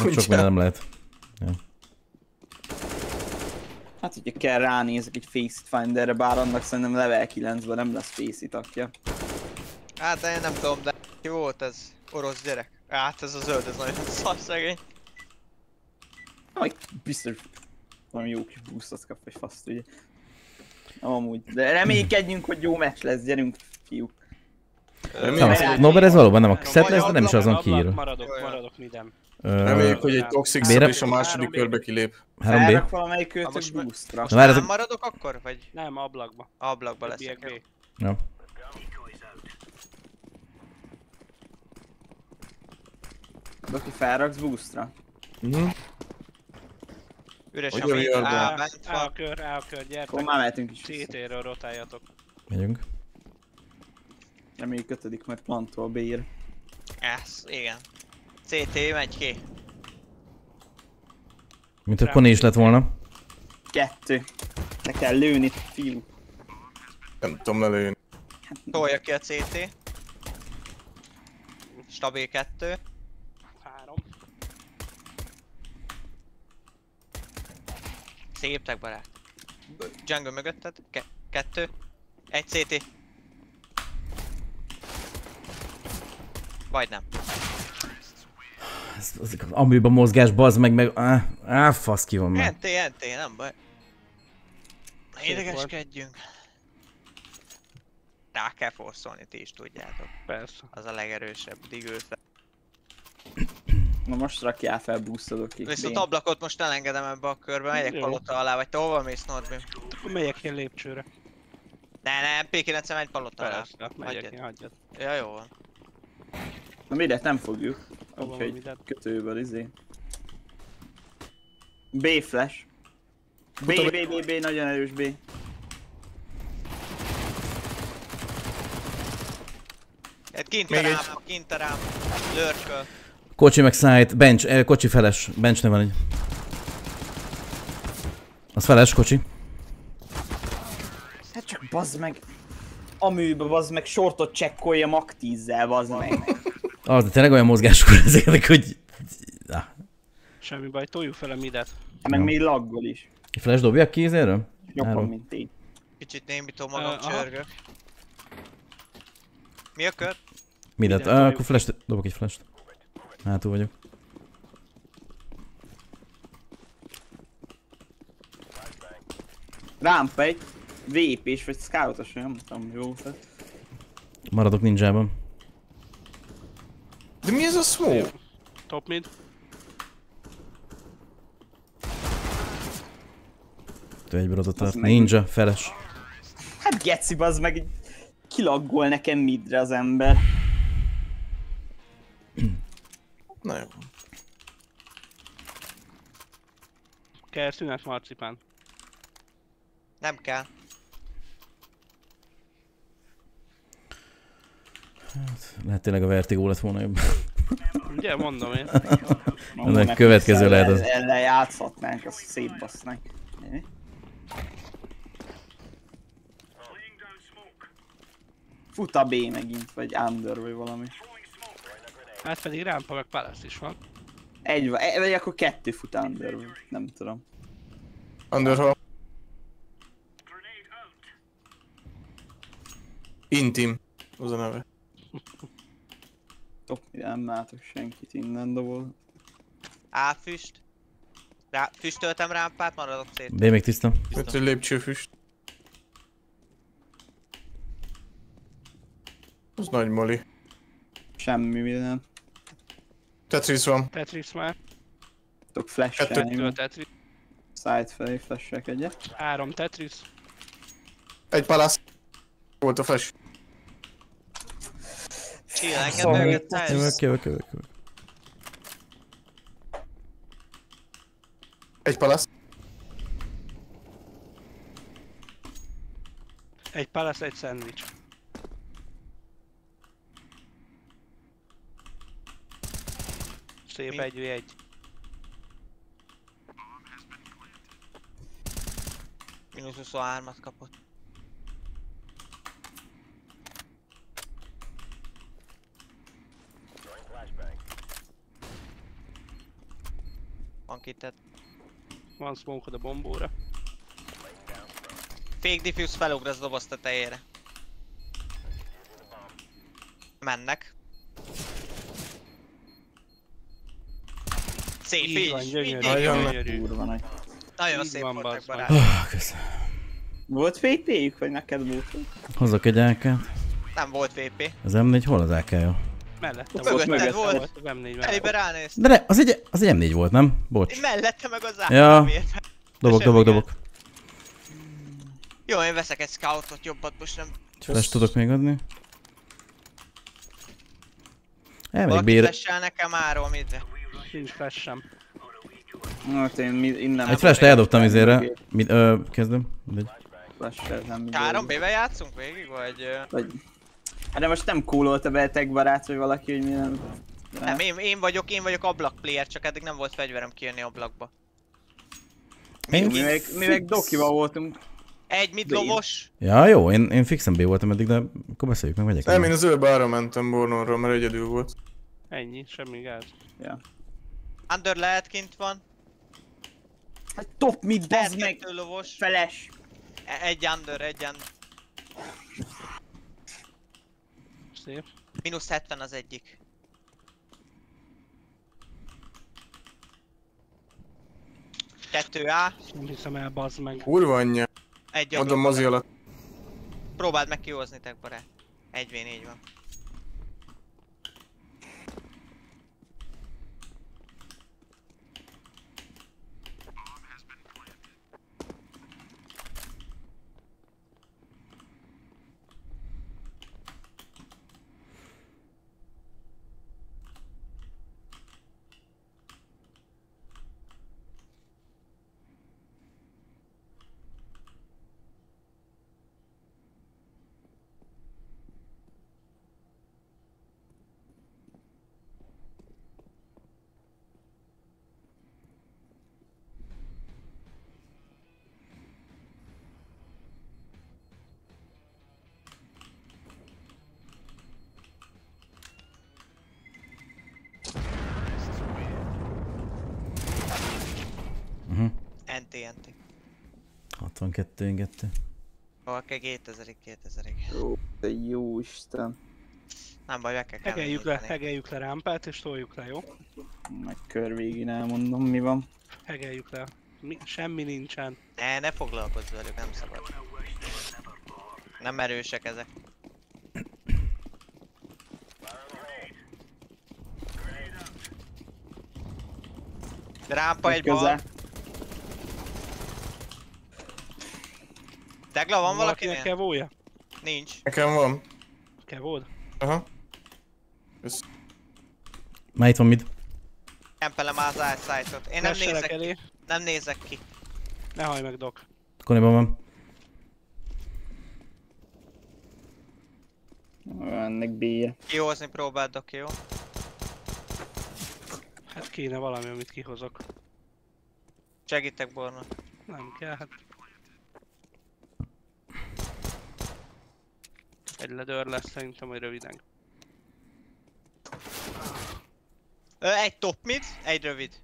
Sok minden nem lehet. Ja. Hát, hogyha kell ránézek egy Faceit Finderre, bár annak szerintem level 9-ben nem lesz Faceit akja. Hát én nem tudom, de jó volt ez orosz gyerek. Hát ez a zöld, ez nagyon szar szegény. Majd biztos valami jó kis boostot kap, vagy faszt ugye. Amúgy, de reménykedjünk, hogy jó meccs lesz, gyerünk fiúk. Nober ez valóban nem a set lesz, de nem is azon kiírva. Maradok midem. Reméljük, hogy egy Toxic szab és a második körbe kilép. 3B. Felrak valamelyik őtök boostra. Most nem maradok akkor, vagy? Nem, ablakba. Ablakba leszek, jó. Ja. Doki felraksz boostra? Üres Hogy a mi, jön be? bent van. A kör, gyertek. Akkor már mehetünk is. CT-ről rotáljatok. Megyünk. Reméljük 5. majd plantól B-r. Ez, igen. CT megy ki. Mint hogy Koni is lett volna. 2. Ne kell lőni, fiú. Nem tudom lelőni. Tolja ki a CT. Stabil 2. 3. Széptek barát. Jungle mögötted. 2. 1 CT. Vagy nem. Aműben mozgás, bazd meg. Fasz ki van már. NT, nem baj. Idegeskedjünk. Rá kell forszolni, ti is tudjátok. Persze. Az a legerősebb, digül fel. Na most rakjál fel boostodok ki. Viszont ablakot most elengedem ebbe a körbe, megyek palota alá, vagy te hova mész, Nordbim? Akkor megyek én lépcsőre. Ne, P9 megy palota alá. Persze, megyek én, hagyjad. Ja, jó van. Na midet nem fogjuk. Hova van Úgyhogy midet? kötőből izé. B flash. B, nagyon erős B. Hát kint a rám, lurköl. Kocsi meg side, bench, kocsi feles. Benchnél van egy. Az feles, kocsi. Hát csak bazd meg. Aműbe bazd meg shortot csekkolja Mach 10-zel bazd meg. Az, de tényleg olyan mozgáskor ezeknek, hogy... Semmi baj, toljuk fel a midet. Meg még laggol is. Flash dobjak ki ezéről? Nyomom, mint én. Kicsit némító magam csörgök. Mi a kör? Midet? Akkor flash dobok egy flash-t. Hátul vagyok. Rampa egy VP-s vagy scoutos, nem tudom, jó. Maradok ninjában. De mi ez a smoke? Top mid. Te egy brodot tart. Ninja, feles. Hát geci bazd meg, így kilaggol nekem midre az ember. Na jó. Kell szünet, marcipán. Nem kell. Lehet tényleg a Vertigo lett volna jobb. Ugye, mondom én. Ennek következő lehet az. Ellen játszhatnánk, azt szétbasznánk. Fut a B megint, vagy under, vagy valami. Hát pedig Rampa meg Palace is van. Egy van, vagy akkor 2 fut under, vagy nem tudom. Underhol. Intim. Az a neve. Top, nem látok senkit innen dobol. A füst. Füstöltem rámpát, maradok szét. B még tiszta. Itt egy lépcsőfüst. Az nagy moli. Semmi minden. Tetris van. Tetris már. Tudok flash-elni. 2 Tetris. Side felé flash-ek egyet. 3 Tetris. Egy palasz. Volt a flash. Chill, engedd mögött Jövök. Egy palasz. Egy Palace, egy szendvics. Szép, Mi? 1v1. Minusz 23-at kapott. Van kitett. Van smoke-od a bombóra. Fake diffuse felugrasz doboz tetejére. Mennek. Szép Így van, így. gyönyörű, Nagyon gyönyörű. Kurva nagy. Nagyon Így szép van, voltak bazd meg. barát. Köszönöm. Volt VP-jük, vagy neked volt? Hozzak egy AK-t. Nem volt VP. Az M4 hol az AK-ja? Mellettem Mögötted mögötted volt. Az M4 mellett. Elibe ránéz. De ne, az egy M4 volt, nem? Bocs. Én mellette meg az Ja. átlamér. Dobok. Jó, én veszek egy scoutot, jobbat most nem. Flash tudok még adni? Elmegyek Valaki bír. flashel nekem áról midre. Nincs flash sem. Hát én innen... Egy flash-t eldobtam izére. Kezdem. Mindegy. Három B-vel játszunk végig, vagy... Vagy... Hát de most nem coololt a Beltek barát, vagy valaki, hogy mi nem... Nem, én vagyok ablak player, csak eddig nem volt fegyverem kijönni ablakba. Mi meg Dokival voltunk. Egy mid lovos. Ja, jó, én fixen B voltam eddig, de akkor beszéljük meg, megyek. Nem, én az zöldbe arra mentem Bornonról, mert egyedül volt. Ennyi, semmi gáz. Ja. Under lehet kint van. Hát top mid, Lehet bazd meg! kettő lovos. Feles! Egy under. Szép. Mínusz 70 az egyik. Kettő A. Nem hiszem el, bazd meg. Kurva anyja. Egy Adom ablak. mozi alatt. Próbáld meg kihozni, te barát. 1v4 van. NT. 62 ingető. Valaki 2000-ig. Ó, de jó Isten. Nem baj, meg kell Hegeljük le rámpát és toljuk le, jó? Meg kör végén elmondom mi van. Hegeljük le. Semmi nincsen. Ne foglalkozz velük, nem szabad. Nem erősek ezek. Rámpa egy bal. Degla, van valakinél? Kevója? Nincs. Nekem van. Kevód? Aha. Már itt van mid. Kempelem az outside-ot. Én nem Tesselek nézek elé. ki. Nem nézek ki. Ne hajj meg, Doc. Koniban van. Ennek B-je. Kihozni próbáld, jó? Hát kéne valami, amit kihozok. Segítek, Borna. Nem kell, hát... Egy ledör lesz szerintem, hogy röviden. Egy top mid, egy rövid.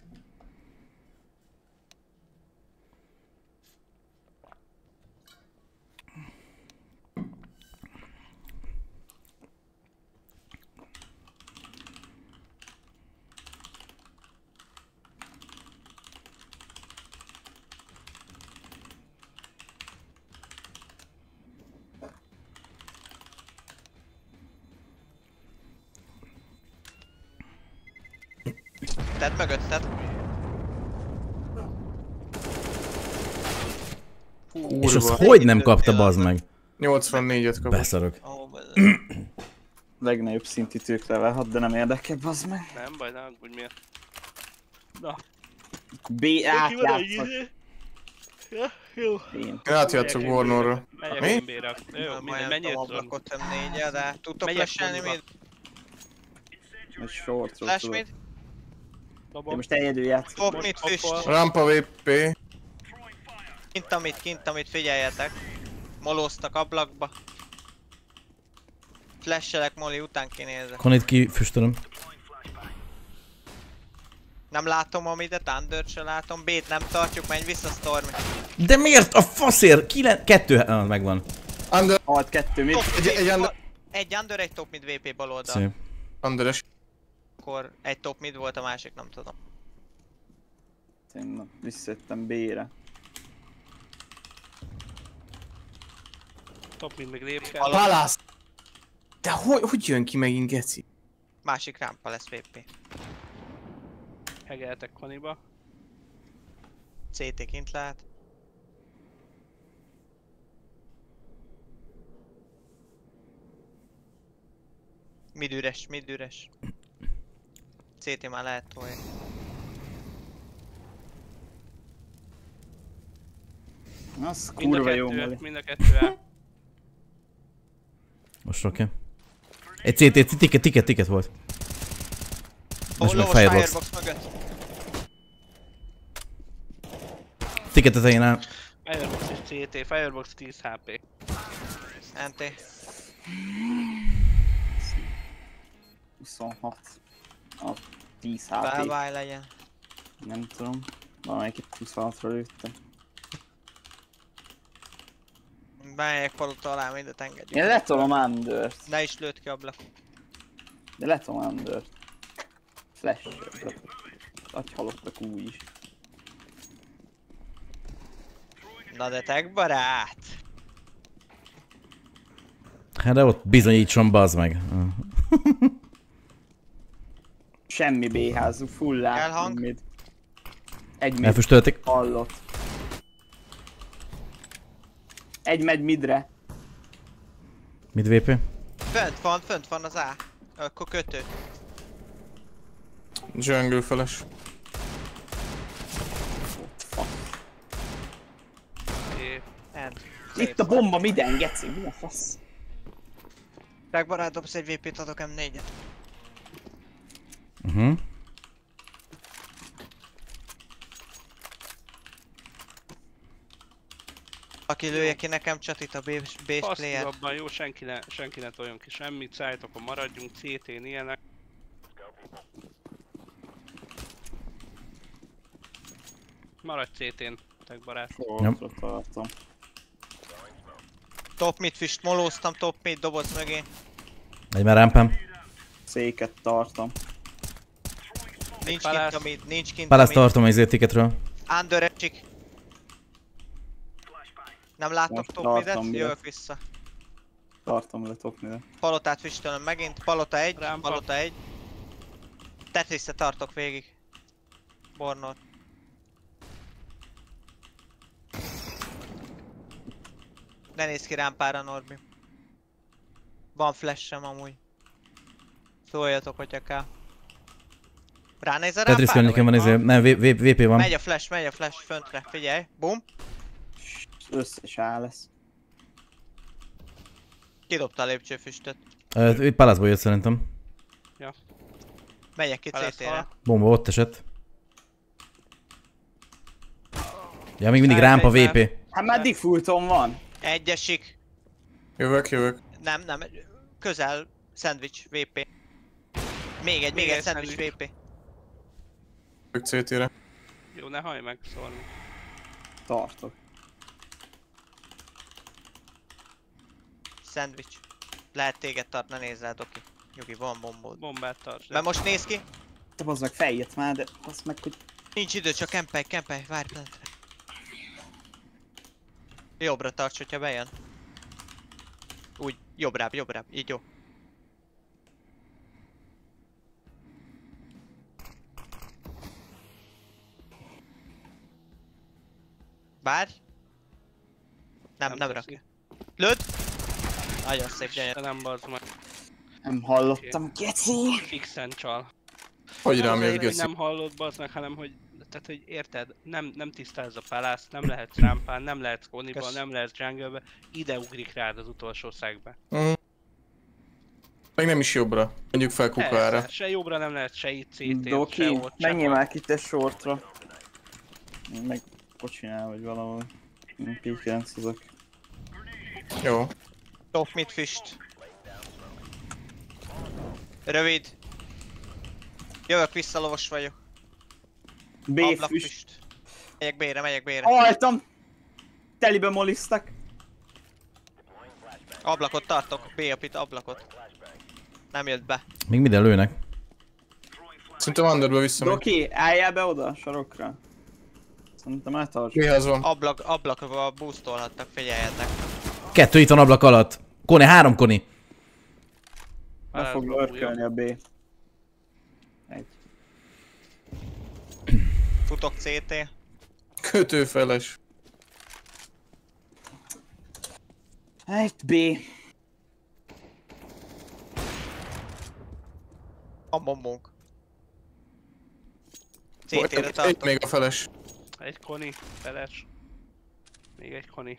Tedd mögötted. És az hogy nem kapta, bazd meg? 84-et kapott. Beszarok. Legnagyobb szintű tők level 6, de nem érdekel, bazd meg. Nem baj, ne aggódj miért. Na. B átjátszak. Ja, jó. Én. Én átjátszok Bornonra. Megyek Mi? én B-re. Jó, mindegy, menjél tudom. ablakot M4-je, de tudtok Megyek flashelni kombiba. mid? Egy shortról Flash tudok. mid? Én Dobom. most egyedül játszok. Top mid füst. Rampa VP. Kint amit figyeljetek. Molóztak ablakba. Flashelek, Molly, után kinézek. Konit kifüstölöm. Nem látom a midet, Undert se látom, B-t nem tartjuk, menj vissza Stormy. De miért a faszért? Kettő, megvan. Under, Halt 2 mid. Egy Under, egy top mid VP bal oldal. Szép. Underes. Akkor egy top mid volt, a másik nem tudom. Én visszajöttem B-re. Top mind még lép kell. Palász! De hogy jön ki megint, geci? Másik rámpa lesz VP. Hegeltek Koniba. CT kint lehet. Mid üres, mid üres. CT már lehet tolni. Az Mind a kurva jó kettő, Moli. mind a kettő el. Most oké. Egy CT, ticket volt. Most meg Lovas Firebox. Firebox mögött. Ticket tetején áll. Firebox és CT, Firebox 10 HP. NT. 26. A 10 Bye HP. bye legyen. Nem tudom. Valamelyik itt 26-ra lőttem. Bemegyek palota alá, mindet engedjük. Én letolom Undert. Ne is lőtt ki ablak. De letolom Undert. Flash. Agy halottak úgy is. Na de tek barát! Hát de ott bizonyítson, bazd meg. Semmi B-házú, full Elhang. mid. Egy mid Elfüstölték. hallott. Egy megy midre. Mid VP? Fönt van az A. Akkor kötő. Jungle feles. End. Itt a bomba miden, geci, mi a fasz? Tek barát, dobsz egy VP-t, adok M4-et. Aki lője ki nekem csatit a base player. Passzívabban jó, senki ne toljon ki semmit, szájtokon maradjunk, CT-n ilyenek. Maradj CT-n, tek barát. Sortra tartom. Top mid fist, molóztam top mid, doboz mögé. Egy már rámpám. Széket tartom. Nincs Palász. kint a mid, nincs kint a Palász mid. tartom az ticketről. Under esik. Nem láttok Most top tartom midet, mid. jövök vissza. Tartom le top mid. Palotát füstölöm megint, palota 1, Rámpa. palota 1. Tetrisre tartok végig. Bornot. Ne nézz ki rámpára, Norbi. Van flash-sem amúgy. Szóljatok, hogyha kell. Ránéz a Tetris rámpára? környéken van vagy? izé. Nem, VP van. Megy a flash föntre, figyelj. Bum. Összes A lesz. Kidobta a lépcsőfüstöt. Palászból jött szerintem. Megyek ki Palász CT-re. hal. Bomba ott esett. Ja, még mindig Szállj rámpa be. VP. Hát már defaulton van. Egyesik. Jövök. Nem. Közel. Sandwich, VP. Még egy sandwich, VP. Jövök CT-re. Jó, ne hallj meg szólni. Tartok. Sandwich. Lehet téged tart, ne nézz rá, Doki. Nyugi, van bombód. Bombát tarts. Mert most néz ki. Te bazd meg feljött már, de azt meg, hogy Nincs idő, csak kempelj, várj pillanatra. Jobbra tarts, hogyha bejön. Úgy, jobbrább, így jó. Várj. Nem teszi. rakja. Lőd! Nagyon szép, gyönyörű. De nem bazd meg. nem hallottam. Geci! Fixen csal. Hogy rám Azért, jött, hogy geci? nem hallod bazd meg, hanem hogy... Tehát, hogy érted, nem tisztáz a Palász, nem lehetsz rámpán, nem lehetsz Koniba, Kösz. nem lehetsz jungle-be, ide ugrik rád az utolsó szegbe. Meg nem is jobbra. Mondjuk fel kukára. Persze, se jobbra nem lehet, se itt CT-n, se Doki, ott, se menjél ott. már ki te sortra. Én meg kocsinál vagy valahol. Én P9-ezek. Jó. Top mid fist. Rövid. Jövök vissza, lovas vagyok. B füst. Ablakfüst. Megyek B-re. Haltam! Telibe moliztak. Ablakot tartok, B-apit, ablakot. Nem jött be. Még minden lőnek. Szerintem underbe visszamegy. Doki, álljál be oda a sarokra. Szerintem eltarts. B-hez van. Ablakba boostolhattak, figyeljetek. 2 itt van ablak alatt. Koni, 3 Koni. Be fog lörkölni a B. Egy. Futok CT. Kötőfeles. Egy B. A bombunk. Egy CT-re tartok. még a feles. Egy Koni, feles. Még egy Koni.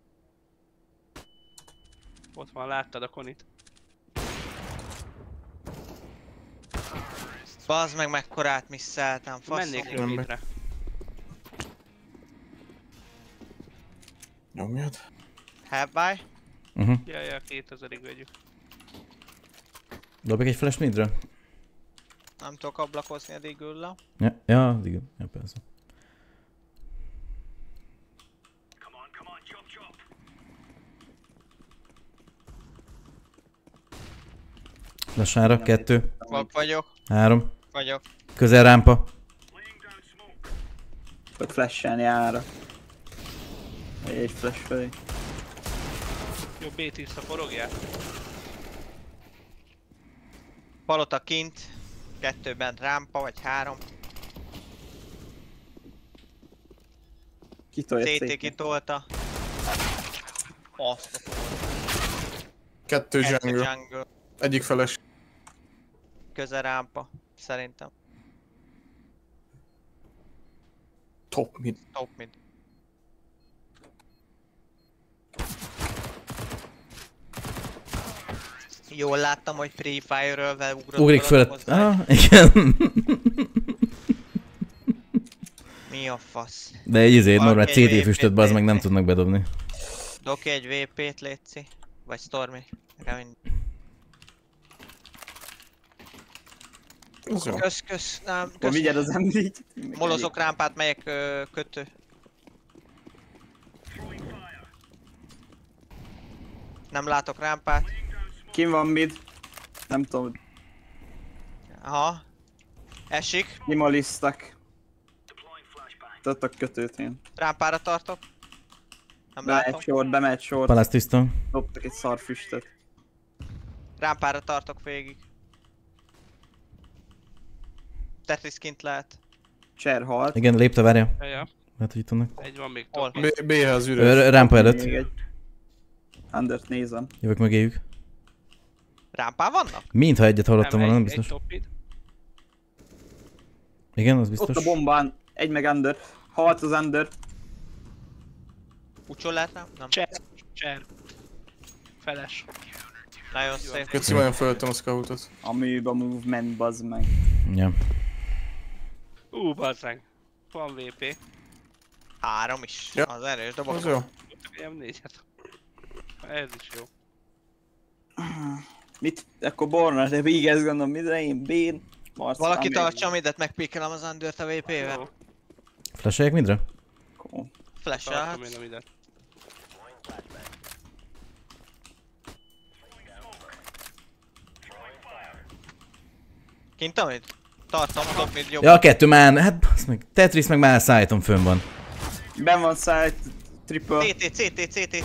Ott van, láttad a Konit? Bazd meg mekkorát misszeltem, Mennék faszom. rövidre. Nyomjad. Have by. Jaj, 2000-ig vegyük. Dobjuk egy flash midre? Nem tudok ablakozni a digüllel. Ja, igen. Ja, persze. Lassára, 2, Vagyok. 3. Vagyok. Közel rámpa. Hogy flashelni ára. Egy flash felé. Jó, B10-ra forogjál. Palota kint. 2-ben rámpa, vagy 3. Kitolja CT szépen. kitolta. Azt a 2 Kettő jungle. jungle. Egyik feles. Közel rámpa. Szerintem. Top mid. Top mid. Jól láttam, hogy Free Fire-ről ugrott. Ugrik fölött. hozzá. Ah, igen. Mi a fasz? De egy izé, normál Valaki egy CD füstöt bazd meg nem VP-t tudnak bedobni. Doki egy VP-t létszi. Vagy Stormy. Remény. Ez jó. Kösz. Nem, Akkor kösz. vigyed az M4-t. Molozok rámpát, melyek kötő. Nem látok rámpát. Kim van mid? Nem tudom, Aha. Esik. kimolisztak. Tudtak kötőt én. Rámpára tartok. Nem Bemegy látom. short, bemegy short. Palász tiszta. Dobtak egy szar füstöt. Rámpára tartok végig. Tetris kint lehet. Cser halt. Igen, lépte, várja. Ja. Hát, hogy itt vannak. Egy van még Hol? top. B-hez üres. Rámpa előtt. Még egy. Undert nézem. Jövök mögéjük. Rámpán vannak? Mintha egyet hallottam volna, nem Egy biztos. top mid. Igen, az Ott biztos. a bombán. Egy meg under. Halt az under. Ucsol lehet rám? Nem. Cser. Feles. Nagyon szép. Köci, olyan fölöttem a scoutot. A műba movement, bazd meg. Ja. Bazzeg. Van VP. 3 is. Ja. Az erős Az dobok. jó. M4-et. Ez is jó. Mit? Akkor Borna, de végez gondolom, mire én Bén. Valaki tartsa midet, megpékelem az Undert a VP-vel. Jó. Flasheljek midre? Flash-el. Tartom én a midet. Kint amit? Tartom, top mid jobb. Ja, a 2 már, hát basz meg. Tetris meg már szállítom fönn van. Ben van side, triple. CT.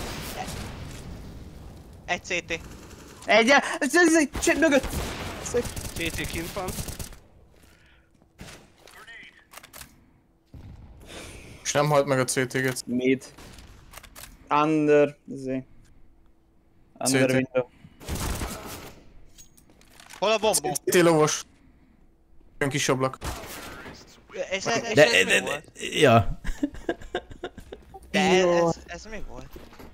Egy CT. Egy, mögött! CT kint van. És nem halt meg a CT-get. Mid. Under, izé. Under CT. window. Hol a bombó? CT lovos. Olyan kis ablak. Ez mi volt? Ja. De Jó. ez mi volt?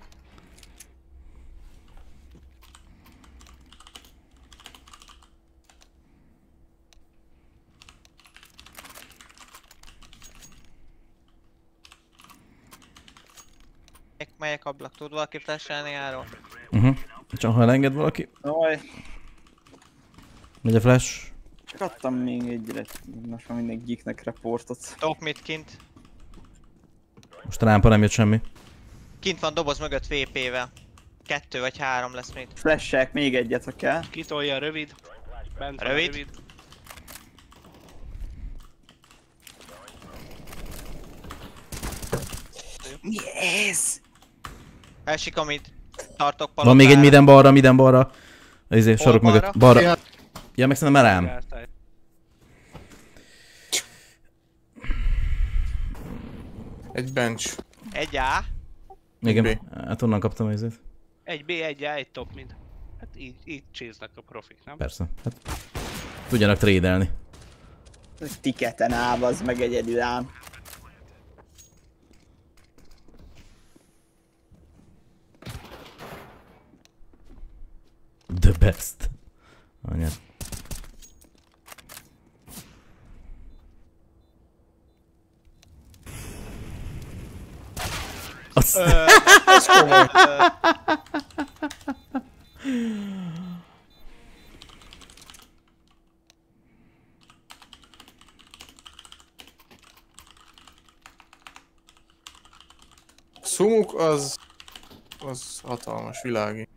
Melyek ablak? Tud valaki flashelni áról? Csak ha elenged valaki. Oj, Megy a flash. Kattam még egyre, most már minden geeknek reportot. Top mid kint. Most a rámpa nem jött semmi. Kint van doboz mögött VP-vel. 2 vagy 3 lesz még. Flashek, még egyet, ha kell. Kitolja rövid. Bent van Rövid. rövid. Mi ez? Elsik, amit tartok palotára. Van még egy miden balra. Izé, sarok balra? mögött. Balra. Ja. Ja, meg szerintem rám. Elszállj. Egy bench. Egy A. Igen, hát onnan kaptam az izét. Egy B, egy A, egy top mid. Hát így cséznek a profik, nem? Persze. Hát, tudjanak trédelni. Tiketen áll, az meg egyedül ám. The best. Anyád. Az... Ez komoly. Szumuk az hatalmas, világi.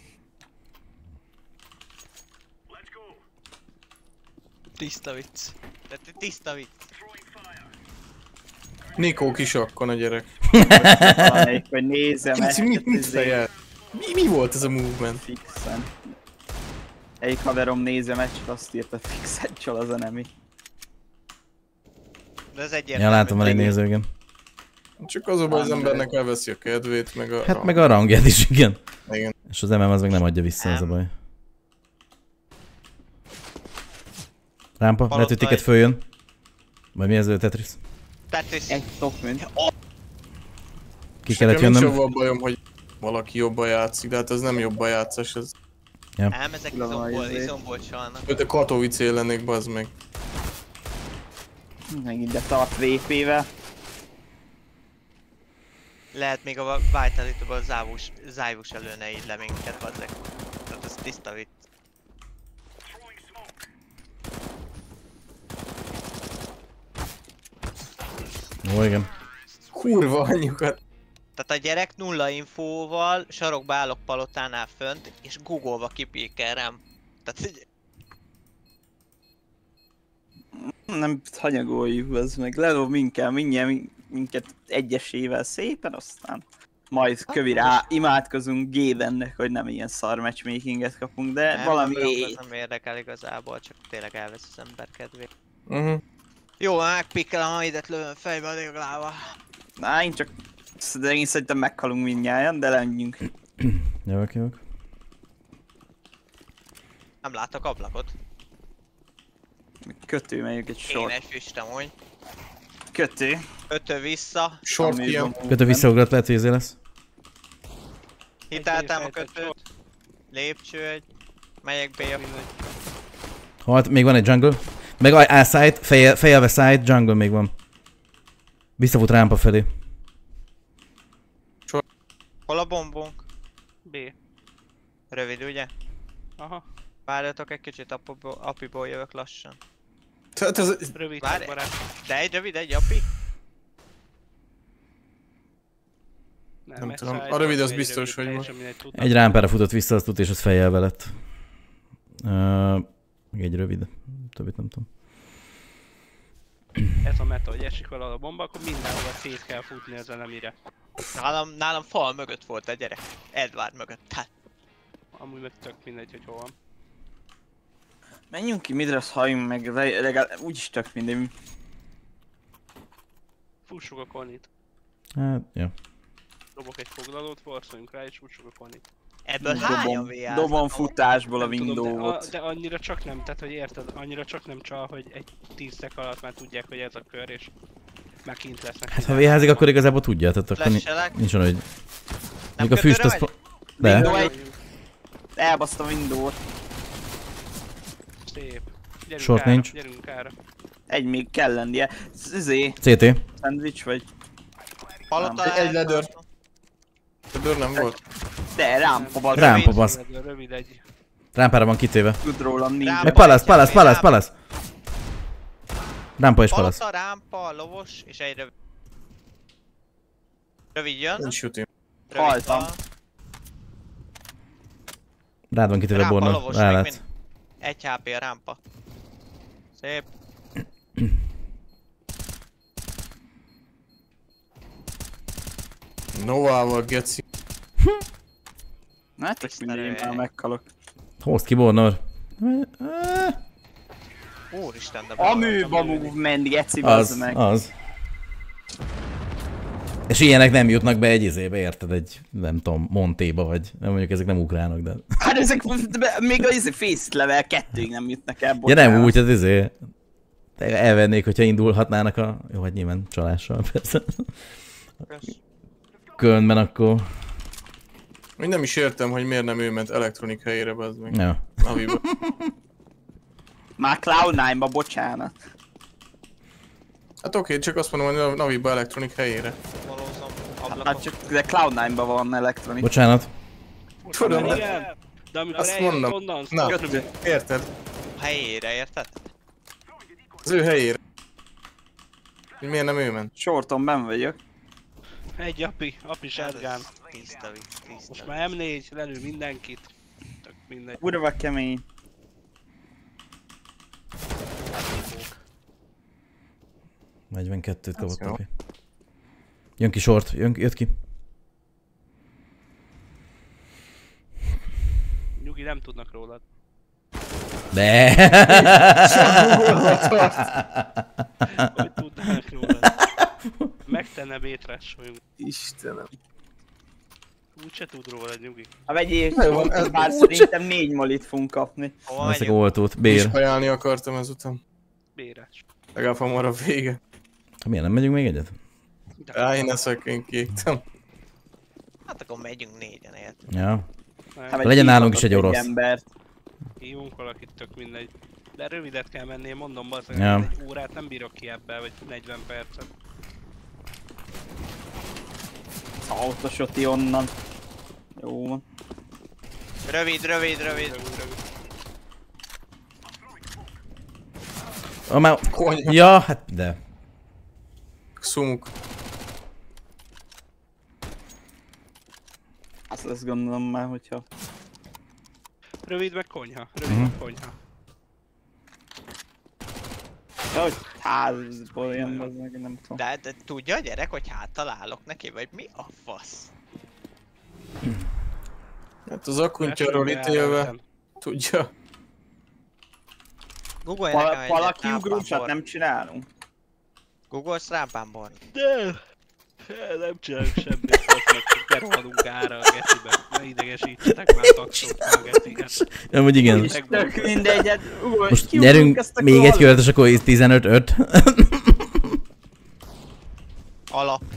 Tiszta vicc. Tehát tiszta vicc. Nikó kisakkon a gyerek. Valamelyik, hogy nézem Mit fejel? Mi volt ez a movement? Fixen. Egyik haverom nézem meccset, azt írta fixen csal az enemy. De ez egyértelmű. Ja, látom van egy néző, igen. Csak az a baj, az embernek elveszi a kedvét, meg a... Hát meg a rangját is, igen. Igen. És az MM az meg nem adja vissza, az a baj. Rámpa, lehet, hogy tiket följön. Vagy mi ez a Tetris? Tetris. Egy top mint. Ki kellett Nekem nincs jönnöm. avval bajom, hogy valaki jobban játszik, de hát ez nem jobban játszás, ez... Ám ezek Tudom, izomból csalnak. Öt a Katowice lennék, bazd meg. Megint de tart VP-vel. Lehet még a Vitality-ból Závus előne így le minket, bazzeg. Tehát ez tiszta vicc. Ó, igen. Kurva anyjukat. Tehát a gyerek nulla infóval sarokba állok palotánál fönt, és googolva kipékel rám. Tehát így... Nem hanyagoljuk, az meg ledob minket egyesével szépen, aztán majd kövire imádkozunk Gavennek, hogy nem ilyen szar matchmakinget kapunk, de Nem, valami... ez nem érdekel igazából, csak tényleg elvesz az ember kedvét. Jó, megpikkelem, ha idet lövöm fejbe a déglába. Na, én szerintem meghalunk mindnyájan, de lenjünk. Jövök. Nem látok ablakot. Kötő, melyik egy sor. Énes füstem, úgy. Kötő. Ötő vissza. Short Ami kill. van Kötő visszaugrat, lehet, hogy lesz. Hiteltem a Egy kötőt. Lépcső egy. Megyek B-a. Halt, még van egy jungle. Meg A side, fejelve side, jungle még van. Visszafut rámpa felé. Hol a bombunk? B. Rövid, ugye? Aha. Várjatok egy kicsit, apiból jövök lassan. Tehát ez... Rövid Várj. barát. De egy rövid, egy api? Nem egy tudom. side, A rövid az egy biztos, rövid, hogy teljesen mindegy, tudtam. Egy rámpára futott vissza, azt tudta, és az fejjelve lett. Még egy rövid. Többit nem tudom. Ez a meta, hogy esik valahol a bomba, akkor mindenhol szét kell futni az enemire. Nálam fal mögött volt a gyerek. Edward mögött. Hát. Amúgy meg tök mindegy, hogy hol van. Menjünk ki midre, halljunk meg, legalább úgyis tök mindegy. Fussuk a konit. Hát, jó. Dobok egy foglalót, forszolunk rá és fussuk a konit. Ebből hányan VR-znak? Dobom futásból a Nem tudom, Windows-ot. de annyira csak nem, tehát hogy érted, annyira csak nem csal, hogy egy 10 szek alatt már tudják, hogy ez a kör és már kint lesznek. Hát ha véházik, akkor igazából tudja, tehát akkor Flashelek. nincs olyan, hogy... Nem Még a füst kötőre az... megy? De. Windows egy. Elbasztam Windows-t. Szép. Gyerünk Short ára, nincs. gyerünk ára. Egy még kell lennie. CT. Szendvics vagy? Palota Egy ledör. Ledör nem volt. De rámpa bazd. Rámpa basz. Rövid egy. Rámpára van kitéve. Tud rólam nincs. Rámpa. Meg palasz. Rámpa és palasz. Palota, rámpa, lovos, és egy rövid. Rövid jön. Nincs shooting. Rövid Haltam. van. Rád van kitéve Rámpa, Borna. lovos, Rá meg lát. mind. 1 HP a rámpa. Szép. Novával, geci. Hát tök mindegy, én már meghalok. Hozd ki Bornor. Úristen, de A műba movement, geci, Az, bazd meg. az. És ilyenek nem jutnak be egy izébe, érted? Egy, nem tudom, Montéba vagy. Nem mondjuk ezek nem ukránok, de... Hát ezek még a face level 2-ig nem jutnak el, Ja bocsánat. nem úgy, hát izé... Elvennék, hogyha indulhatnának a... Jó, hát nyilván csalással persze. Kölnben akkor... Én nem is értem, hogy miért nem ő ment elektronik helyére, bazd meg. Ja. Naviba. Már Cloud9-ba, bocsánat. Hát oké, csak azt mondom, hogy a Naviba elektronik helyére. Valózom Hát ablakon. csak de Cloud9-ba van elektronik. Bocsánat. Tudom, de Igen, de amikor azt eljött mondom. onnan, Na, Kötő. érted? A helyére, érted? Az ő helyére. Hogy miért nem ő ment? Shorton benn vagyok. egy api shotgun. Tiszta vicc, Most tiszta már M4, lelő mindenkit. Tök mindegy. Kurva kemény. vicc. 42-t kapott jó. neki. Jön ki short, jött ki. Nyugi, nem tudnak rólad. De. Hogy tudnak rólad. Megtenne bétrásoljunk. Istenem. Úgyse tud rólad, Nyugi. Ha vegyél Na jó, van, ez bár úgy szerintem 4 molit fogunk kapni. Hova Veszek megyünk? oltót. Is Bér. ajánlni akartam ezután. Bérás. Legalább hamarabb vége. Ha miért nem megyünk még egyet? Á, én eszek, én kiégtem. Hát akkor megyünk 4-en, érted? Ja. Hát legyen nálunk is egy orosz. Embert. Hívunk valakit, tök mindegy. De rövidet kell menni, én mondom, bazdmeg, Ja. egy órát nem bírok ki ebbe, vagy 40 percet. Autosoti onnan. Jó van. Rövid. Rövid. Ah, már... Konyha. Ja, hát de. Szumuk. Azt gondolom már, hogyha... Rövid meg konyha. Rövid meg konyha. De hogy házból jön, az meg nem tudom. De tudja a gyerek, hogy háttal állok neki, vagy mi a fasz? Hát az akkuntjáról ítélve, tudja. Googolj nekem egy Valaki rámpán ugrúsat bor. nem csinálunk? Googolsz rámpán bor. De! Nem csinálunk semmit, azt meg csak berohanunk ára a gecibe. Ne idegesítsetek már taxokkal a geciket. Nem, hogy igen. Úgyis tök mindegy, hát Most kiugrunk nyerünk ezt a még egy kört. kört, és akkor 15-5. Alap.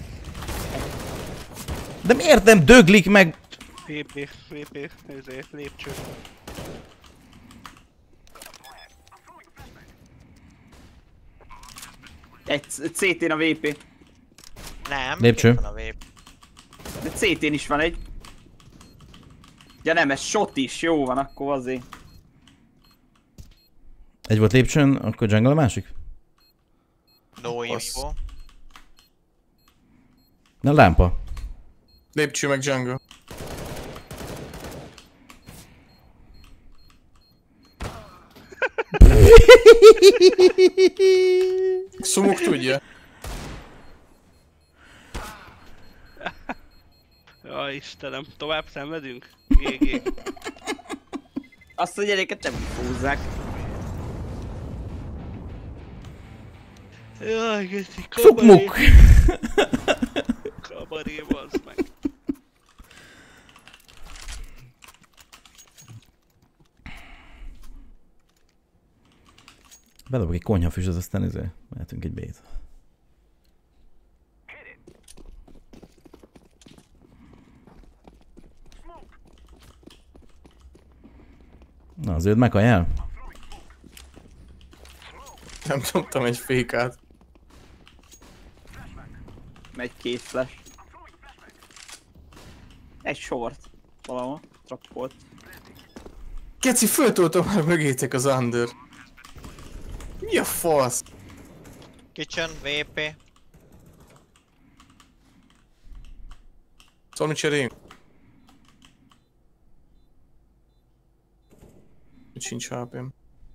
De miért nem döglik meg? VP, ezért lépcső. Egy CT-n a VP. Nem, Lépcső. itt van a vép. De CT-n is van egy. Ja nem, ez shot is, jó van, akkor azért. Egy volt lépcsőn, akkor jungle a másik? No Fasz. info. Na lámpa. Lépcső meg jungle. Szumuk tudja. Ja, Istenem, tovább szenvedünk? GG. Azt a gyereket nem húzzák. Jaj, geci, Szukmuk! Kabaré, bazd meg. Bedobok egy konyhafüst, az aztán mehetünk egy B-t. Na, az őd megajánl? Nem dobtam egy fékát. Megy 2 flash. Egy short. Valahol. Trappolt. Keci, föltoltam már mögétek az under. Mi a fasz? Kitchen, VP. Szóval mit cseréljünk? Mit sincs HP-m.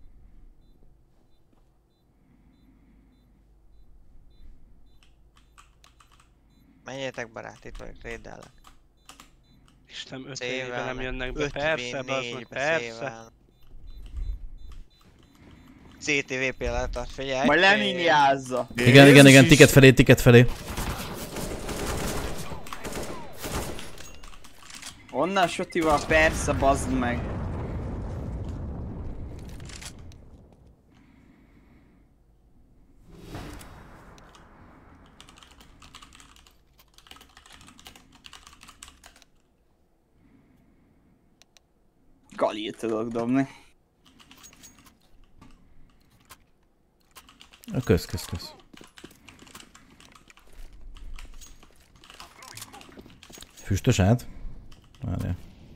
Menjétek barát, itt vagyok, réddellek. Istenem, 5 éve nem jönnek be. Persze, bazd meg, persze. CTVP letart, figyelj. Majd leminiázza. Igen, ticket felé. Onnan Sotival persze, bazd meg. Galit tudok dobni. Kösz. Füstös át? Várjál.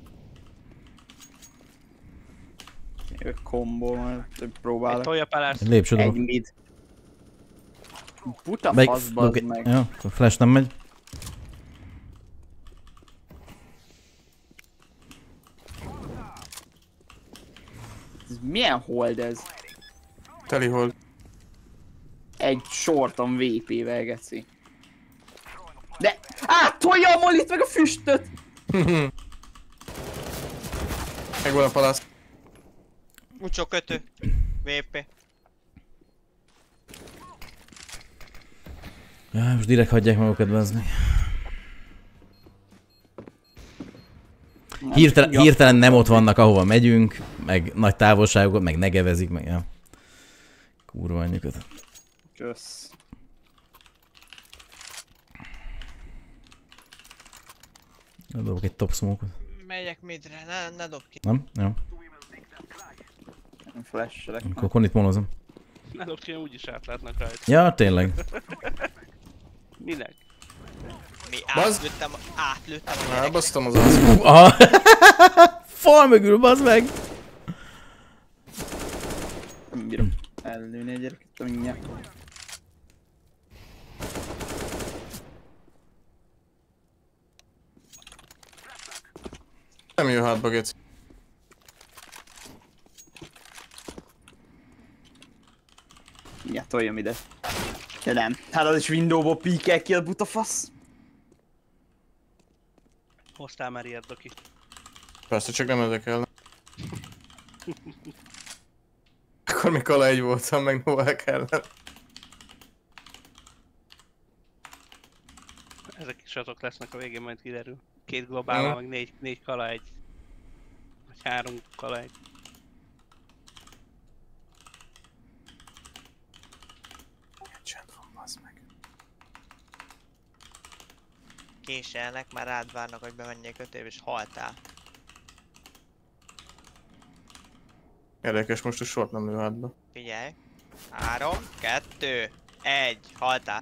Jövök kombó, majd próbálok. Tolja Palász. Lépcső Egy dolog. mid. Buta fasz, bazd meg. Jó, akkor flash nem megy. Ez milyen hold ez? Teli hold. Egy shorton VP-vel, geci. De áttolja a molit meg a füstöt! Megvan a palász. Ucsó kötő. VP. Ja, most direkt hagyják magukat bezni. Hirtelen nem ott vannak, ahova megyünk, meg nagy távolságokat, meg negevezik, meg ja. Kurva anyjukat. Kösz. Dobok egy top smoke-ot. Megyek midre, ne dob ki. Nem? Jó. Flash-elek. Akkor Conit molozom. Ne dobd ki, úgyis átlátnak rajta. Ja, tényleg. Minek? Mi Bazd- átlőttem a gyereket. Elbasztam az arcot. Aha. Fal mögül, bazd meg! Nem bírom ellőni a gyereket, mindjárt. Nem jön hátba, geci. Mindjárt toljam ide. De nem. Hát az is Windowból píkel ki a buta fasz. Hoztál már ilyet, Doki. Persze, csak nem érdekel. Akkor még Kala 1 voltam, meg Novák ellen. Ezek is azok lesznek a végén, majd kiderül. 2 globál, meg 4 Kala 1. Vagy 3 Kala 1. Csend van, bazd meg. Késelnek, már rád várnak, hogy bemenjél kötébe, és haltál. Érdekes, most a sort nem lő hátba. Figyelj. 3, 2, 1, haltál.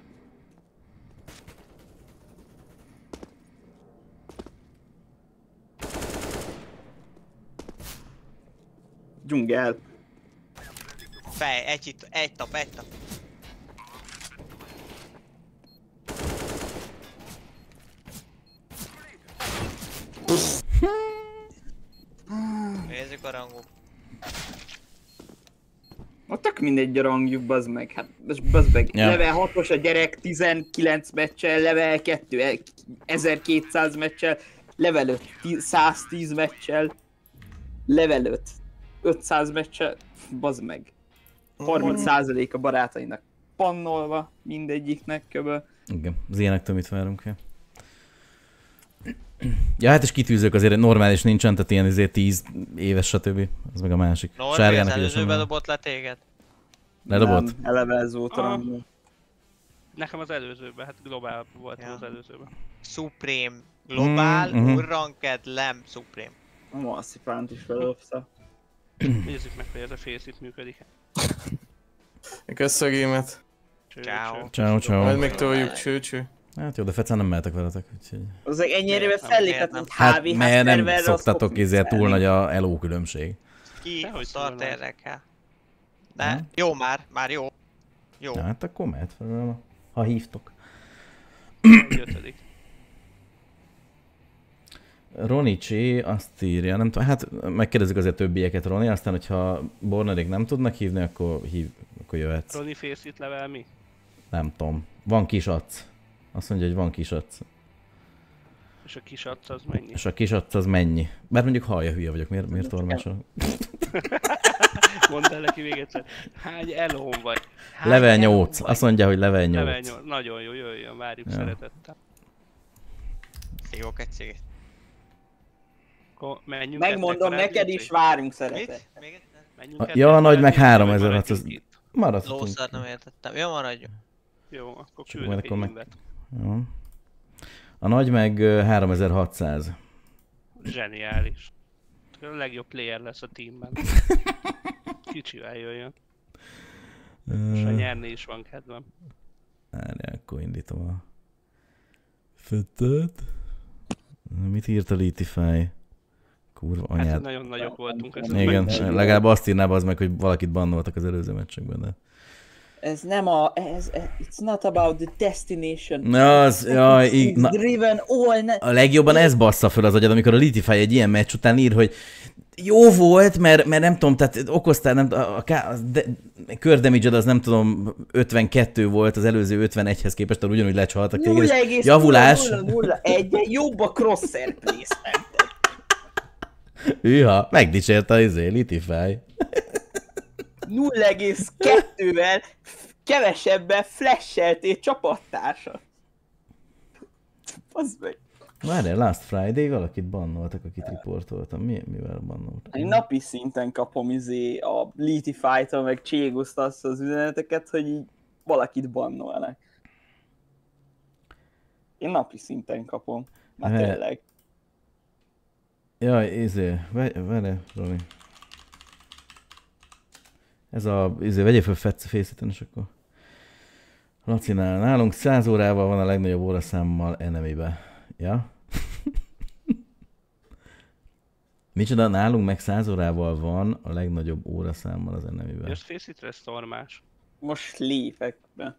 Dzsungel. Fej, egy tap. Nézzük a rangok. A tök mindegy a rangjuk, bazd meg. Hát, bazd meg. Ja. Level 6-os a gyerek 19 meccsel, level 2 1200 meccsel, level 5 110 meccsel, level 5 500 meccsel, bazd meg. 30% a barátainak pannolva, mindegyiknek köbö. Igen, az ilyenektől mit várunk el? Ja, hát és kitűzők azért normális nincsen, tehát ilyen azért 10 éves stb. Az meg a másik. Norbi, az előzőbe dobott le téged? Ledobott? Nem, eleve ez volt a rangom. Nekem az előzőben, hát globál voltam az előzőben. Supreme. Globál, Ranked, Lem, Supreme. A Marcipánt is feldobta. Nézzük meg, hogy ez a face itt működik. Kösz a gémet. Ciao. Ciao. Majd még toljuk, cső. Hát jó, de fecán nem mehetek veletek, úgyhogy... Azért ennyire fellépett, mint Hát HV mert nem szerverre, az szoktatok fog túl viccelni. nagy a elo különbség. Ki a Dehogy szart szólnál. érdekel. De jó már jó. Jó. Hát akkor mehet fel, ha hívtok. Egy ötödik. Roni Csé azt írja, nem tudom, hát megkérdezzük azért többieket, Roni, aztán hogyha Bornerék nem tudnak hívni, akkor jöhetsz. Ronnie Face It level mi? Nem tudom. Van kis acc. Azt mondja, hogy van kis acc. És a kis arc az mennyi? És a kis acc az mennyi? Bár mondjuk hallja, hülye vagyok, miért tolmácsol? Mondd el neki még egyszer. Hány elón vagy? Hány Level elón 8. vagy? Azt mondja, hogy level Level 8. 8. Nagyon jó, jöjjön, várjuk Ja. szeretettel. Szívok egy cigit. Akkor menjünk Megmondom ettek a neked rádiót, is, vagy? várunk szeretet. Mit? Még egyszer? Menjünk ettek Ja, a nagy meg rádiót, vagy 3600. maradjunk itt? Maradhatunk. Lószart nem értettem. Jó, maradjon. Jó, akkor Csak küldök majd egy akkor meg- invet. Jó. A nagy meg 3600. Zseniális. A legjobb player lesz a teamben. Kicsivel jöjjön. És ha nyerni is van kedvem. Várjál, akkor indítom a fötöt. Mit írt a Litify? Kurva Hát anyád. nagyon nagyok voltunk. Ezt Igen, meg- legalább azt írná az meg, hogy valakit bannoltak az előző meccsekben, de... Ez nem it's not about the destination. Na, az, jaj, It's na, driven all... a legjobban ez bassza föl az agyad, amikor a Litify egy ilyen meccs után ír, hogy jó volt, mert nem tudom, tehát okoztál, nem, kördamage az nem tudom, 52 volt az előző 51-hez képest, tehát ugyanúgy lecsaltak téged, és javulás. 0,001 jobb a crosshair placement. Hűha, megdicsérte az Litify. 0,2-vel kevesebben flashelték csapattársat. Az meg. Várjál, Last Friday valakit bannoltak, akit riportoltam. Mivel bannoltak? Én napi szinten kapom a Litify-tól, meg Cséguszt azt az üzeneteket, hogy így valakit bannolnak. Én napi szinten kapom. Már He. tényleg. Jaj, várjál, Roni. Ez a, vegyél föl Faceit-en, és akkor... Lacinál, nálunk 100 órával van a legnagyobb óraszámmal enemibe. Ja? Micsoda, nálunk meg 100 órával van a legnagyobb óraszámmal az enemibe. Jössz Face It-re, Stormás. Most lépek be.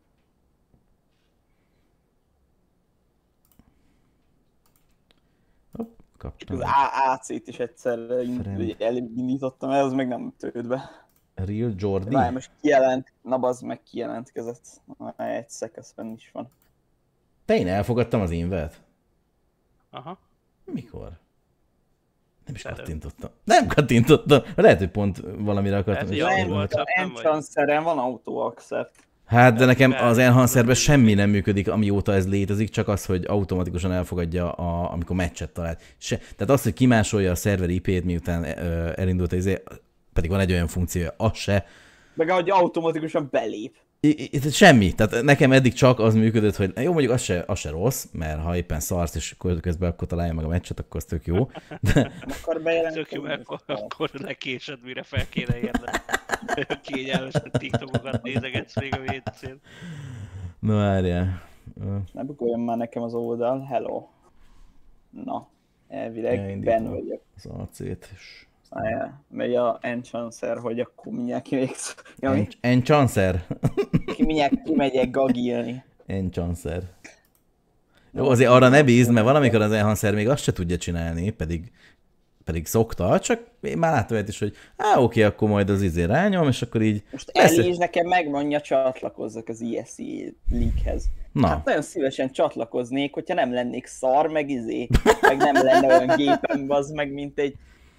Hopp, kaptam. Az AC-t is egyszerre Friend. elindítottam el, az meg nem tört be. Real Jordi? Várj, most kijelent, na bazd meg kijelentkezett. Egy szekeszben is van. Te én elfogadtam az invet? Aha. Mikor? Nem is Szerep. kattintottam. Nem kattintottam. Lehet, hogy pont valamire akartam. Lehet, és hogy nem az volt. volt. nem vagy. Enchanteren van auto accept. Hát, de nekem az Enhancerben Nem. semmi nem működik, amióta ez létezik, csak az, hogy automatikusan elfogadja, amikor meccset talált. Tehát az, hogy kimásolja a szerver IP-t, miután elindult az pedig van egy olyan funkciója, az se. Meg ahogy automatikusan belép. Semmi. Tehát nekem eddig csak az működött, hogy jó, mondjuk az se rossz, mert ha éppen szarsz és közben akkor találja meg a meccset, akkor az tök jó. De Nem akar Tök jó, bejelentkezni. akkor lekésed, mire fel kéne érni. Kényelmesen TikTokokat nézegetsz még a WC-n. na várjál. Ne bugoljon már nekem az oldal. Hello. Na, elvileg Elindítom ben vagyok. az AC-t. És... Megy a Enchancer, hogy akkor mindjárt kimegyek. Ja, Enchancer? mindjárt kimegyek gagilni. Enchancer. Jó, azért arra ne bízd, mert valamikor az Enhancer még azt se tudja csinálni, pedig szokta, csak én már láttam is, hogy oké, akkor majd az rányom, és akkor így... Most Persze. Eli is nekem megmondja, csatlakozzak az ESC League-hez. Na, Hát nagyon szívesen csatlakoznék, hogyha nem lennék szar, meg meg nem lenne olyan gépem, az meg, mint egy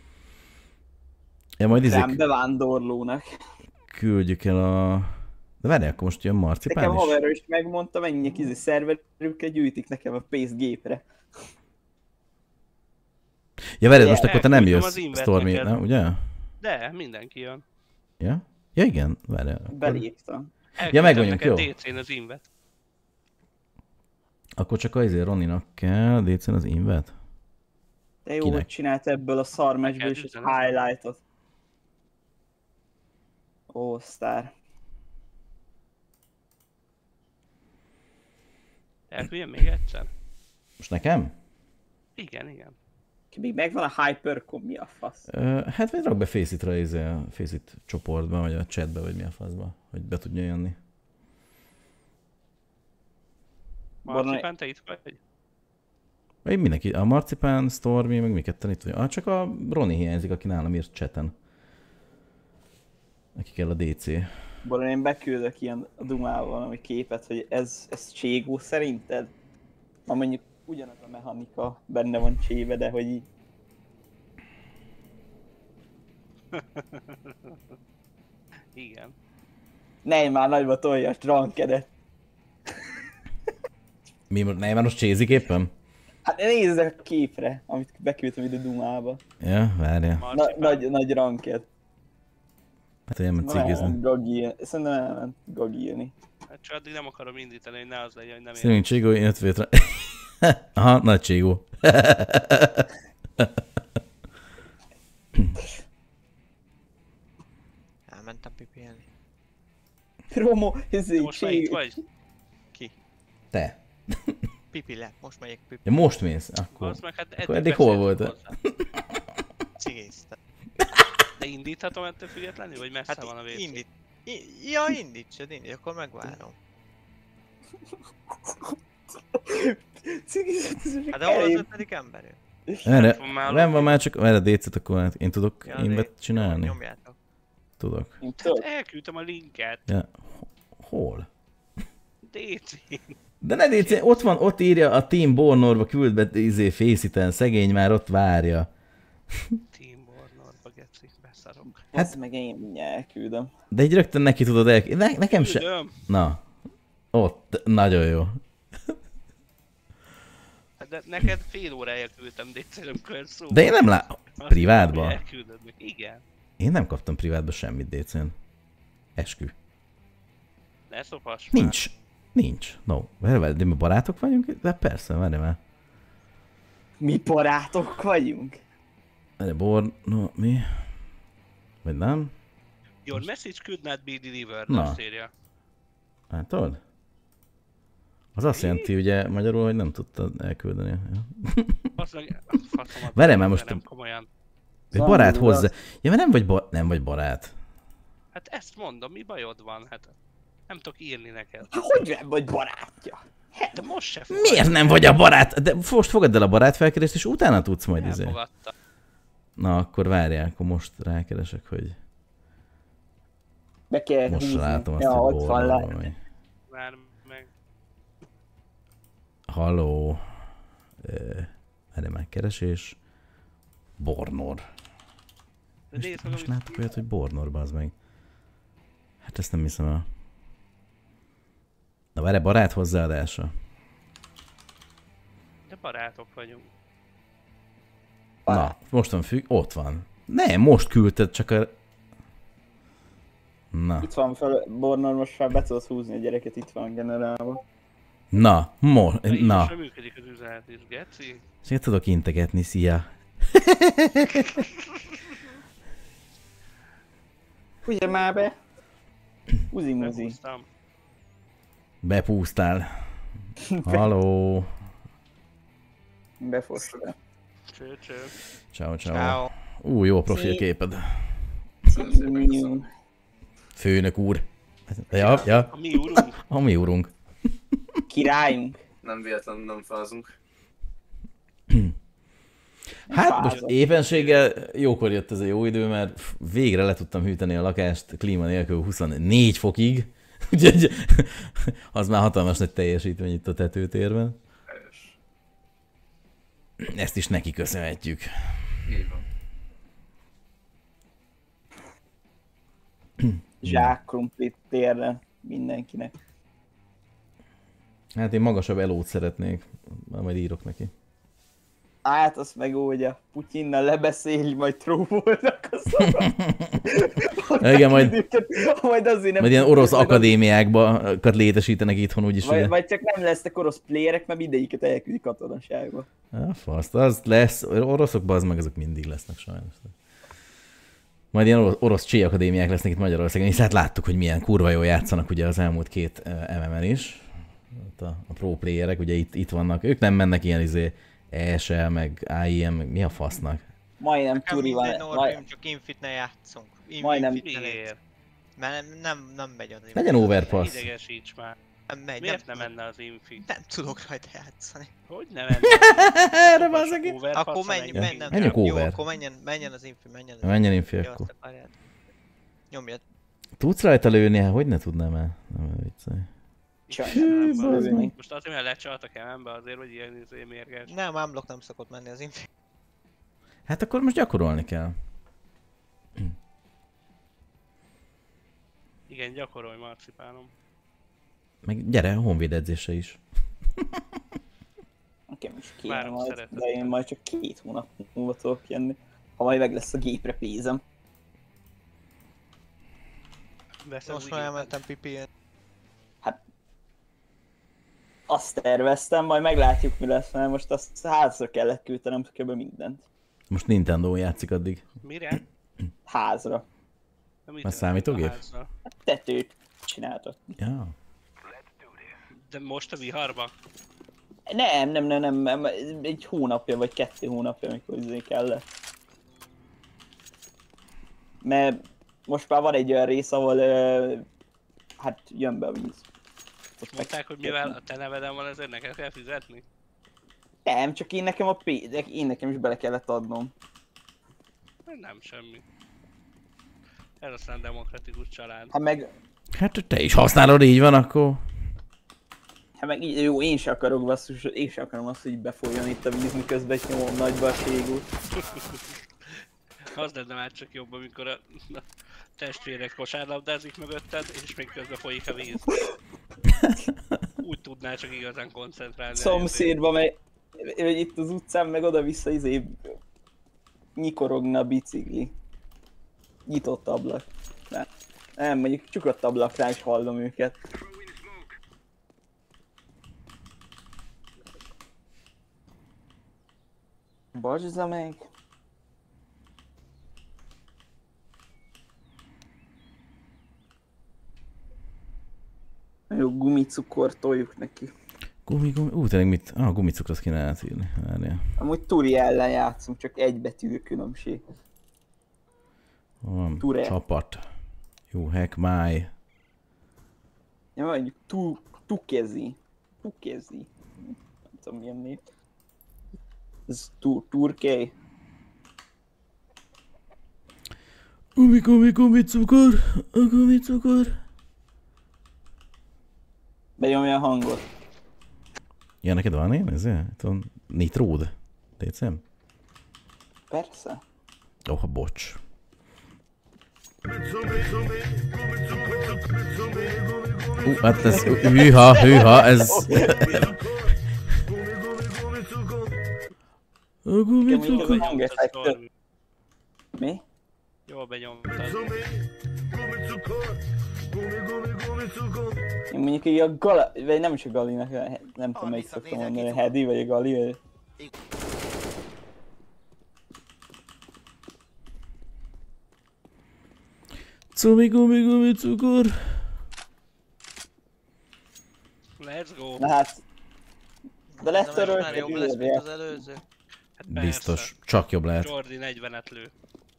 ja, majd rám bevándorlónak. küldjük el a... De várjál, akkor most jön Marcipán Nekem is? haverról is megmondta, mennyire szerverükkel gyűjtik nekem a Pace gépre. Ja, várjál, most Ja, akkor te nem elküldtem jössz, az invert Stormy, neked. nem, ugye? De, mindenki jön. Ja? Ja, igen, várjál. Beléptem. Ja, megmondjuk, neked jó. DC-n az invet. Akkor csak Roninak kell DC-n az invet? De jó, Kinek? hogy csinált ebből a szar meccsből is egy highlightot. Ó, sztár. Elküldjem még egyszer? Most nekem? Igen, igen. Még megvan a Hypercom, mi a fasz? Hát vagy rak be Faceit-ra, a Faceit csoportba, vagy a chatbe, vagy mi a faszba, hogy be tudja jönni. Marcipán, te itt vagy? Vagy mindenki, a Marcipán, Stormy, meg mi ketten itt vagyunk. Csak a Roni hiányzik, aki nálam írt chaten. Neki kell a DC. Boron, én beküldök ilyen a Dumával valami képet, hogy ez Cségó szerinted? Ma mondjuk ugyanaz a mechanika benne van Csébe, de hogy így... Igen. Ne, már nagyba tolja a Strandkedet. Mi már most csézik éppen? Hát nézd a képre, amit beküldtem ide Dumába. Ja, várja. Nagy ranked. Hát olyan, mert cigizni. Szerintem elment gagírni. Hát csak addig nem akarom indítani, hogy ne az legyen, hogy nem Szerintem Cségó, én 5 vétre. Aha, nagy Cségó. Elmentem pipilni. Romo, most már itt vagy? Ki? Te. Pipi le, most megyek pipi. Ja, most mész? Akkor, Az meg hát akkor eddig hol voltál? Cigéztem. De indíthatom ettől függetlenül, vagy messze Hát van a WC? Indítsad, akkor megvárom. Hát de hol az 5. ember? Erre, nem van már, csak erre DC-t, akkor hát én tudok Ja, invet csinálni? Nyomjátok. Tudok. Hát elküldtem a linket. Ja. Hol? DC-n. De ne DC, ott van, ott írja a Team Bornorba, küld be Faceit-en, szegény már ott várja. Team Bornorba, geci, beszarok. Hát meg én mindjárt elküldöm. De így rögtön neki tudod nekem se... Küldöm. Na. Ott, nagyon jó. Hát de neked fél órája küldtem DC-n, amikor szó. De én nem látom. Privátba? Elküldöd meg. Igen. Én nem kaptam privátba semmit DC-n. Eskü. Ne szopass már. Nincs. No. De mi barátok vagyunk? De persze, várj már. Mi barátok vagyunk? No, mi? Vagy nem? Your message could not be delivered, Na. azt írja. Látod? Az azt jelenti ugye magyarul, hogy nem tudtad elküldeni. Ja. Azt meg... Faszomat. Várj már most... Nem komolyan. Egy barát hozzá... Ja, mert nem vagy barát. Hát ezt mondom, mi bajod van? Hát nem tudok írni neked. Hogy nem vagy barátja? De most se fogad. Miért nem vagy a barát? De most fogadd el a barátfelkérést, és utána tudsz majd Elfogadta. Na, akkor várjál, akkor most rákeresek, hogy... Be kell Most húzni. látom azt, ja, hogy ott van Bornor le. vagy. Várj meg. Halló. Erre már keresés. Bornor. De nézd meg, Most amit látok olyat, hogy Bornor, bazd meg. Hát ezt nem hiszem el. Na várj, barát hozzáadása. De barátok vagyunk. Na, mostan függ, ott van. Nem, most küldted, csak a... Na. Itt van fel, Bornor, most már be tudod húzni a gyereket, itt van generálva. Na, De így na. most nem működik az üzenet is, geci. Szét tudok integetni, szia. Ugye már be? Uzi-muzi. Behúztam. Bepúsztál. Halló. Befosztál. Cső, cső. Ciao. Ciao. Jó a profilképed. Főnök úr. Ja. A mi úrunk. A mi úrunk. Királyunk. Nem véletlenül nem fázunk. Hát most éppenséggel jókor jött ez a jó idő, mert végre le tudtam hűteni a lakást klíma nélkül 24 fokig. Úgyhogy az már hatalmas nagy teljesítmény itt a tetőtérben. Helyes. Ezt is neki köszönhetjük. Így van. Zsák krumplit térre mindenkinek. Hát én magasabb elót szeretnék. Majd írok neki. Hát azt megoldja. Putyinnal lebeszélj, majd tróvolnak a szabad. Igen, majd azért nem... Majd ilyen orosz akadémiákat létesítenek itthon úgyis. Vagy csak nem lesznek orosz playerek, mert mindegyiket elküldik katonaságba. Faszt, az lesz. Oroszok, az meg azok mindig lesznek sajnos. Majd ilyen orosz csé akadémiák lesznek itt Magyarországon, és hát láttuk, hogy milyen kurva jól játszanak ugye az elmúlt 2 MM-en is. A pro playerek ugye itt vannak. Ők nem mennek ilyen ESL, meg AIM, meg mi a fasznak? Majdnem Nekem Turi minden van. Norvim, csak Infit-ne játszunk. Majdnem. Infit-ne legyen. Miért? Mert nem megy az Infit. Legyen overpass. Idegesíts már. Nem megy, Miért nem nem menne az Infi? Nem tudok rajta játszani. Hogy nem menne? Erre bazzak ki. Akkor menjen, Menjünk jó, over. akkor menjen az Infi, menjen az Infi. Menjen Infi Jó, akkor. azt akarját. Nyomjad. Tudsz rajta lőni? Hát hogy ne tudnám el? Nem viccelj. Most azért, mert lecsaltak MM-be azért, hogy ilyen mérges. Nem, Unblock nem szokott menni az Infi. Hát akkor most gyakorolni kell. Igen, gyakorolj, marcipálom. Meg gyere, a honvéd edzése is. Nekem is kéne Várom majd, szeretettel. de én majd csak 2 hónap múlva tudok jönni. Ha majd meg lesz a gépre pénzem. Veszed Most úgy már gépet. elmentem pipien. Azt terveztem, majd meglátjuk mi lesz, mert most azt házra kellett küldtenem kb. Mindent. Most Nintendo játszik addig. Mire? Házra. Na, mit Már számítógép? a házra? Tetőt csináltak. Ja. De most a viharba? Nem, egy hónapja vagy 2 hónapja, amikor izé kellett. Mert most már van egy olyan rész, ahol hát jön be a víz. Most Mondták, hogy mivel a te neveden van, ezért neked kell fizetni? Nem, csak én nekem én nekem is bele kellett adnom. Nem semmi. Ez aztán demokratikus család. Hát te is használod, így van akkor. Hát meg így, jó, én se akarok basszus, én se akarom azt, hogy befolyjon itt a víz, miközben nyomom nagyba a ségút. Az lenne már csak jobb, amikor a testvérek kosárlabdázik mögötted, és még közben folyik a víz. Úgy tudnál csak igazán koncentrálni. Szomszédba megy, vagy itt az utcán, meg oda-vissza nyikorogna a bicikli. Nyitott ablak. Nem, mondjuk csukott ablaknál is hallom őket. Barzsa meg! Jó, gumicukor toljuk neki. Gumi. Tényleg mit? Gumicukrot kéne átírni. Várjál. Amúgy Turi ellen játszunk, csak egy betű különbség. Van Ture. csapat. Jó, hack my. Ja, mondjuk Tukezi. Nem tudom milyen név. Ez Turkey. Gumicukor. A gumicukor. Benyomja a hangot. Ja, neked van én? Ez Nitród? Létszem? Persze. Bocs. Hát ez hűha, ez... A gumicukor. Hangeffektet. Mi? Jól benyomtad. Én mondjuk így a vagy nem is a Galinak, nem tudom melyik szoktam mondani, a Hedi vagy a Gali, vagy... Gumicukor. Let's go. Na hát... De Ez már jobb lesz, letörölték mint az előző. Hát persze. Biztos. Csak jobb lehet. Jordi 40-et lő.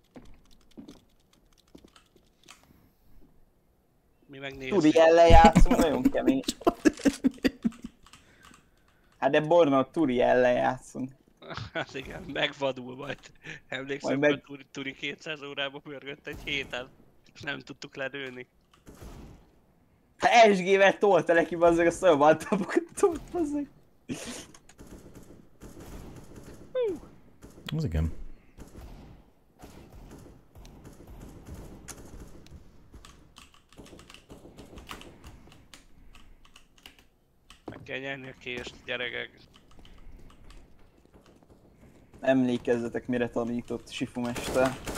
Mi megnézzük. Turi ellen játszunk, nagyon kemény. Hát de Borna, Turi ellen játszunk. Hát igen, megvadul majd. Emlékszem, Majd hogy Turi 200 órába pörgött egy héten, és nem tudtuk ledőni. Hát SG-vel tolta neki bazzeg a szolváltapokat, tolt bazzeg. Az igen. Meg kell nyerni a kést, gyerekek. Emlékezzetek, mire tanított Sifu mester.